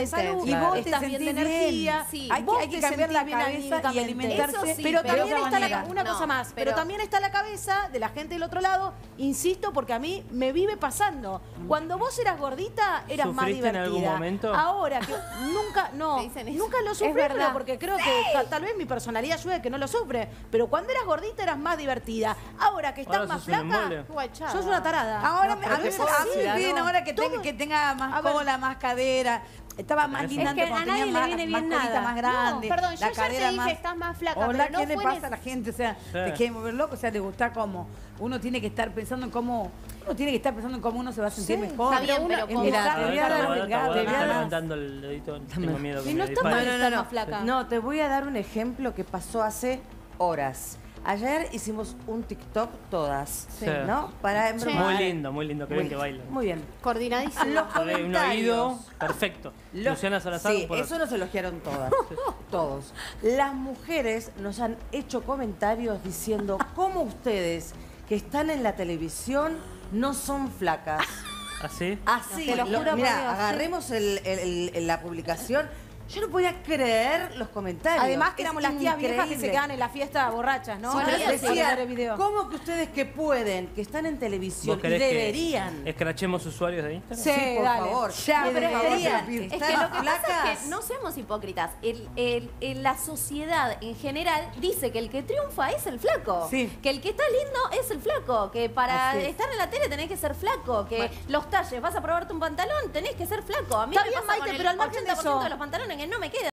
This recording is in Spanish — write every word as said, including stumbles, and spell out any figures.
de salud, y vos te estás bien de sentís energía, bien. sí. Hay, vos hay que te cambiar la sentís bien cabeza y anímicamente. alimentarse. Sí, pero pero también de otra está la, manera. una No, cosa más, pero, pero también está la cabeza de la gente del otro lado, insisto, porque a mí me vive pasando. Cuando vos eras gordita, eras más ¿Sufriste en divertida. algún momento? Ahora que nunca, no, Te dicen eso. nunca lo Es sufrí, verdad. pero porque creo que tal, tal vez mi personalidad ayuda que no lo sufre. Pero cuando eras gordita eras más divertida. Ahora que estás Ahora más sos un flaca, embole. Guachada. sos una tarada. Ahora No, me- pero a mí te me pasa a mí me así, piden ¿no? ahora que, Todo- tenga, que tenga más A ver. cola, más cadera. Estaba más Es linda que cuando a nadie tenía le más, viene más bien colita nada. más grande. No, perdón, yo la ya te cadera dije, más... estás más flaca, Hola, pero no ¿qué le fue pasa en a la gente? O sea, Sí. te quiere volver loco, o sea, te gusta como... Uno tiene que estar pensando en cómo... Uno tiene que estar pensando en cómo uno se va a sentir Sí, mejor. está bien, Uno- pero en ¿cómo? verdad, A ver, te voy a está dar guada, delgado, está guada, te voy está a dar- levantando el dedito, tengo miedo que Y me no está dispare. mal No, no, estar no, más flaca. No, te voy a dar un ejemplo que pasó hace horas. Ayer hicimos un TikTok todas, Sí. ¿no? Para embromar. Muy lindo, muy lindo, que bien Muy- que bailan. Muy bien. Coordinadísimo. Los A ver, un oído comentarios. perfecto. Los- Luciana Salazar. Sí, por- eso nos elogiaron todas. Todos. Las mujeres nos han hecho comentarios diciendo cómo ustedes que están en la televisión no son flacas. ¿Así? Así, Te lo lo- juro por mira, Dios, agarremos el- el- el- la publicación. Yo no podía creer los comentarios. Además que Es éramos las tías viejas que se increíble. quedan en la fiesta borrachas, ¿no? Sí, Por eso decía, decía el video. ¿cómo que ustedes que pueden, que están en televisión ¿Vos y querés deberían? que escrachemos usuarios de Instagram? Sí, por dale. favor. Ya, que pero es que deberían eso- Es estar que lo que pasa flacas. es que no seamos hipócritas. El, el- el- la sociedad en general dice que el que triunfa es el flaco. Sí. Que el que está lindo es el flaco. Que para Así es. estar en la tele tenés que ser flaco. Que los talles, vas a probarte un pantalón, tenés que ser flaco. A mí Está me bien, pasa Maite, con el pero al margen de ochenta por ciento eso- de los pantalones que no me quedan.